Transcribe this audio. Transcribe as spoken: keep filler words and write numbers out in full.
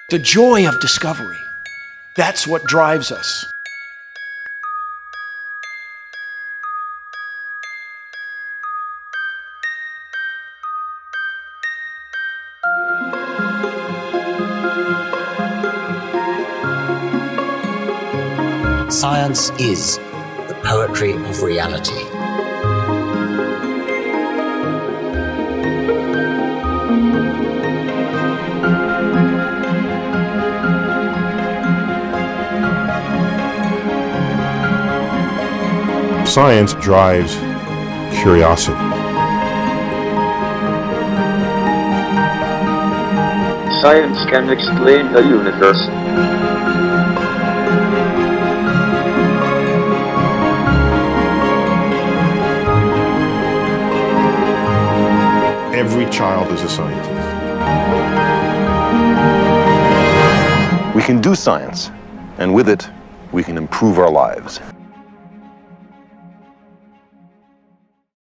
The joy of discovery. That's what drives us. Science is the poetry of reality. Science drives curiosity. Science can explain the universe. Every child is a scientist. We can do science, and with it, we can improve our lives.